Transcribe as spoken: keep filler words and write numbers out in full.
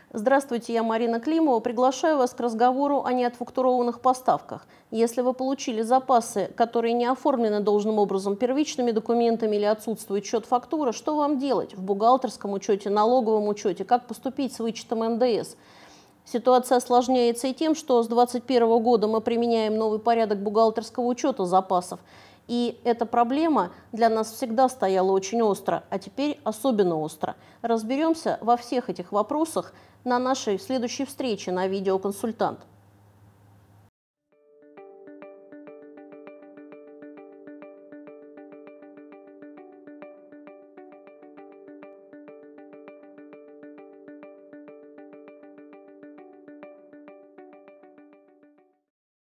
Здравствуйте, я Марина Климова. Приглашаю вас к разговору о неотфактурованных поставках. Если вы получили запасы, которые не оформлены должным образом первичными документами или отсутствует счет-фактура, что вам делать в бухгалтерском учете, налоговом учете, как поступить с вычетом эн дэ эс? Ситуация осложняется и тем, что с две тысячи двадцать первого года мы применяем новый порядок бухгалтерского учета запасов. И эта проблема для нас всегда стояла очень остро, а теперь особенно остро. Разберемся во всех этих вопросах на нашей следующей встрече на видеоконсультант.